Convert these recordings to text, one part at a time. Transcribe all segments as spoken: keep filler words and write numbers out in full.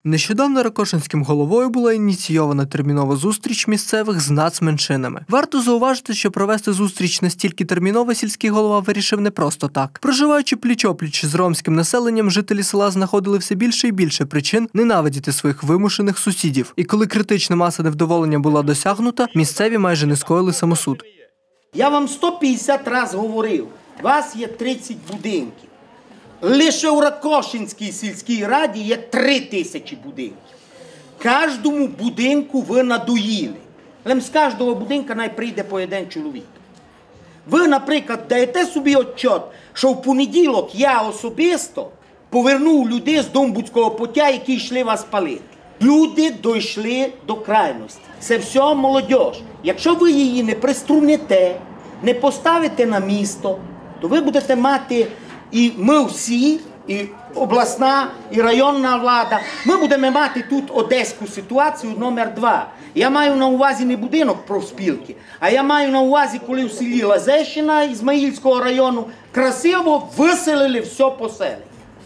Нещодавно Ракошинським головою була ініційована термінова зустріч місцевих з нацменшинами. Варто зауважити, що провести зустріч настільки терміново сільський голова вирішив не просто так. Проживаючи пліч-опліч з ромським населенням, жителі села знаходили все більше і більше причин ненавидіти своїх вимушених сусідів. І коли критична маса невдоволення була досягнута, місцеві майже не скоїли самосуд. Я вам сто п'ятдесят разів говорив, у вас є тридцять будинків. Лише у Ракошинській сільській раді є три тисячі будинків. Кожному будинку ви надоїли. Але з кожного будинка най прийде по один чоловік. Ви, наприклад, даєте собі відчет, що в понеділок я особисто повернув людей з Домбудського путя, які йшли вас палити. Люди дійшли до крайності. Це все молодь. Якщо ви її не приструните, не поставите на місто, то ви будете мати, і ми всі, і обласна, і районна влада, ми будемо мати тут одеську ситуацію номер два. Я маю на увазі не будинок профспілки, а я маю на увазі, коли в селі Лазещина Ізмаїльського району красиво виселили все поселення.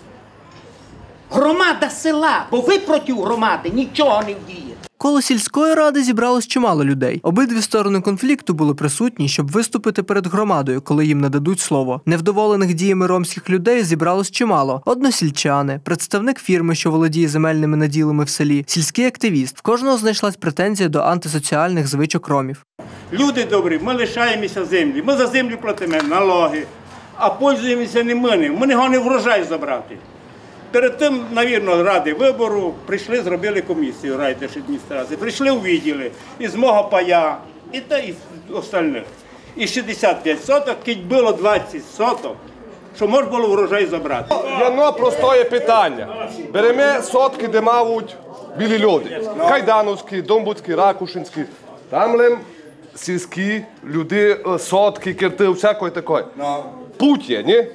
Громада села, бо ви проти громади нічого не вдієте. Коло сільської ради зібралось чимало людей. Обидві сторони конфлікту були присутні, щоб виступити перед громадою, коли їм нададуть слово. Невдоволених діями ромських людей зібралось чимало. Односільчани, представник фірми, що володіє земельними наділами в селі, сільський активіст. В кожного знайшлась претензія до антисоціальних звичок ромів. Люди добрі, ми лишаємося землі, ми за землю платимо налоги, а пользуємося не ми, ми не гонимо врожай забрати. Перед тим, мабуть, ради вибору прийшли, зробили комісію райдержадміністрації, прийшли увиділи із мого пая і та із остальних. І шістдесят п'ять соток, кить було двадцять соток, що можна було врожай забрати. Одно простое питання. Беремо сотки, де мають білі люди. Кайдановські, Домбудські, Ракушинські. Там лем сільські люди, сотки, кирти, всякої такої. Путь є, ні?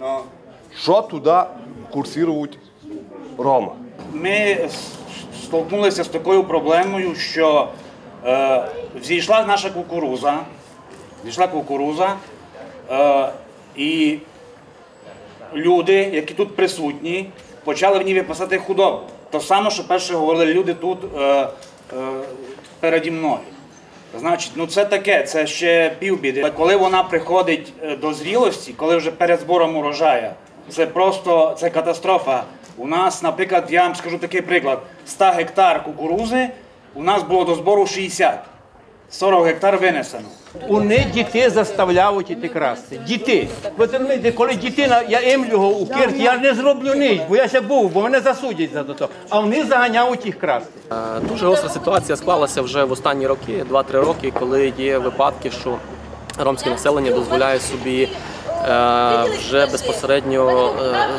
Що туди курсують рома? Ми столкнулися з такою проблемою, що е, взійшла наша кукуруза, взійшла кукуруза, е, і люди, які тут присутні, почали в ній випасати худобу. То саме, що перше говорили люди тут е, е, переді мною. Значить, ну це таке, це ще півбіди. Коли вона приходить до зрілості, коли вже перед збором урожаю, це просто, це катастрофа. У нас, наприклад, я вам скажу такий приклад, сто гектар кукурузи, у нас було до збору шістдесят. сорок гектар винесено. Вони дітей заставляють іти красти. Дітей. Ви розумієте, коли дитина, я емлю його у кирт, я не зроблю ніч, бо я ще був, бо мене засудять за то. А вони заганяють їх красти. Дуже гостра ситуація склалася вже в останні роки, два-три роки, коли є випадки, що ромське населення дозволяє собі вже безпосередньо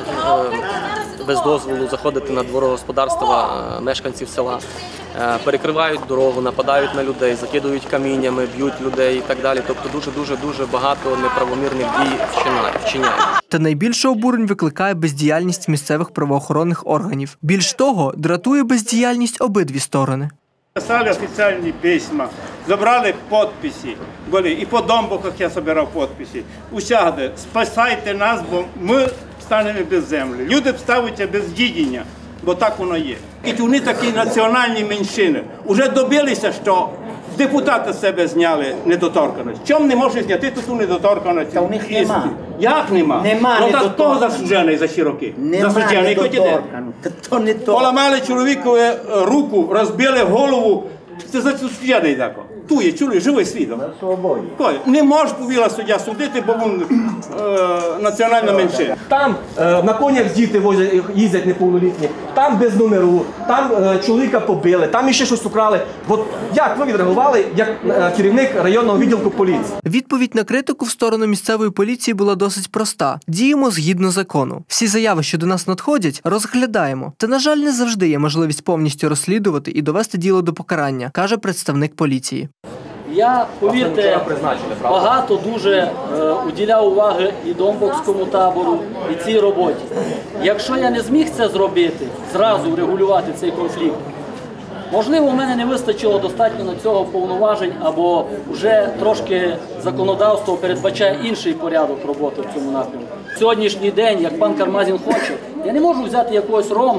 без дозволу заходити на дворогосподарства мешканців села, перекривають дорогу, нападають на людей, закидують каміннями, б'ють людей і так далі. Тобто дуже-дуже-дуже багато неправомірних дій вчиняють. Та найбільше обурень викликає бездіяльність місцевих правоохоронних органів. Більш того, дратує бездіяльність обидві сторони. Писали офіційні письма, забрали підписи, були, і по Домбухах я збирав підписи. Усяде, спасайте нас, бо ми станемо без землі. Люди ставляться без дідіння, бо так воно є. І вони такі національні меншини. Уже добилися, що депутати з себе зняли недоторканість. Чому не можуть зняти ту недоторканість? Та у них нема. Як нема? Нема недоторканості. Ну так хто засуджений за ці роки? Нема недоторканості. Поламали чоловікові руку, розбили голову. Це засуджений тако. Tu je, čuli, живий свідок. На свободі. Не може повіла суддя судити, бо він е, національна меншина. Там е, на конях діти возять, їздять неповнолітні, там без номеру, там е, чоловіка побили, там іще щось украли. От як ви відреагували, як е, керівник районного відділку поліції? Відповідь на критику в сторону місцевої поліції була досить проста. Діємо згідно закону. Всі заяви, що до нас надходять, розглядаємо. Та, на жаль, не завжди є можливість повністю розслідувати і довести діло до покарання, каже представник поліції. Я, повірте, багато дуже е, уділяв уваги і Домбокському табору, і цій роботі. Якщо я не зміг це зробити, зразу врегулювати цей конфлікт, можливо, у мене не вистачило достатньо на цього повноважень, або вже трошки законодавство передбачає інший порядок роботи в цьому напрямку. Сьогоднішній день, як пан Кармазін хоче, я не можу взяти якогось рома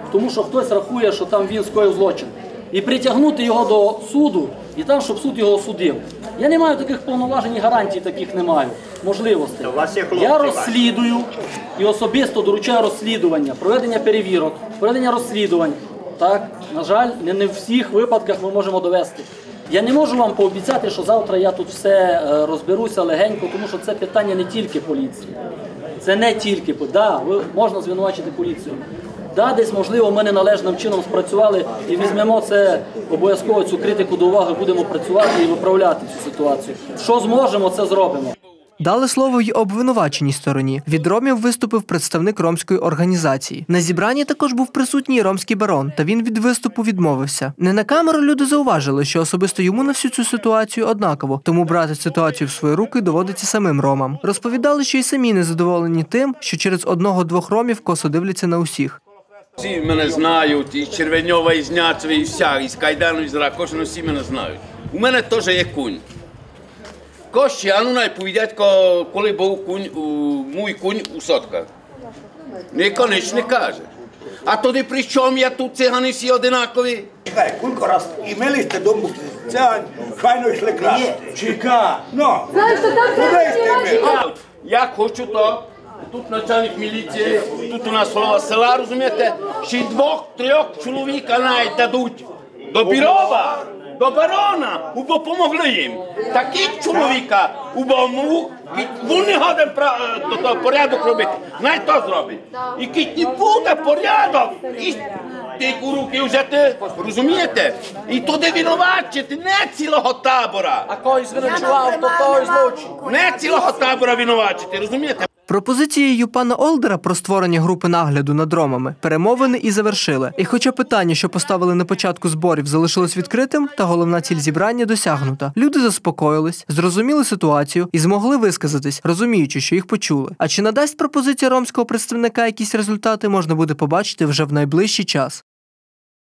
тому що хтось рахує, що там він скоїв злочин. І притягнути його до суду, і там, щоб суд його осудив. Я не маю таких повноважень і гарантій, таких не маю, можливостей. Я розслідую і особисто доручаю розслідування, проведення перевірок, проведення розслідувань. Так, на жаль, не, не в всіх випадках ми можемо довести. Я не можу вам пообіцяти, що завтра я тут все розберуся легенько, тому що це питання не тільки поліції. Це не тільки, да, ви, можна звинувачити поліцію. Да, десь, можливо, ми неналежним чином спрацювали і візьмемо це обов'язково, цю критику до уваги, будемо працювати і виправляти цю ситуацію. Що зможемо, це зробимо. Дали слово й обвинуваченій стороні. Від ромів виступив представник ромської організації. На зібранні також був присутній ромський барон, та він від виступу відмовився. Не на камеру люди зауважили, що особисто йому на всю цю ситуацію однаково, тому брати ситуацію в свої руки доводиться самим ромам. Розповідали, що й самі незадоволені тим, що через одного-двох ромів косо дивляться на усіх. Всі мене знають, і Червеньова, і Зняцева, і вся, і з Кайдану, і з Ракошина, всі мене знають. У мене теж є кунь. Кощі, а ну найповідять, коли був кунь, мій кунь у Сотках. Ніхто ніч не каже. А тоді при чому я тут, цигани всі одинакові? Чекай, кілька раз імели сте дому цигань, хайно йшли красти. Чекай, ну. Знаєш, що там треба. Я хочу то. Тут начальник міліції, тут у нас голова села, розумієте? Ще двох-трьох чоловіка навіть дадуть до Бірова, до барона, бо допомогли їм. Такі чоловіка, бо вони годен порядок робити, навіть то зробить. І кіт не буде порядок, і ті руки взяти, розумієте? І туди винувачити, не цілого табора. А когось звинувачував, то той злочин. Не цілого табора винувачити, розумієте? Пропозицією пана Олдера про створення групи нагляду над ромами перемовини і завершили. І хоча питання, що поставили на початку зборів, залишилось відкритим, та головна ціль зібрання досягнута. Люди заспокоїлись, зрозуміли ситуацію і змогли висказатись, розуміючи, що їх почули. А чи надасть пропозиція ромського представника якісь результати, можна буде побачити вже в найближчий час.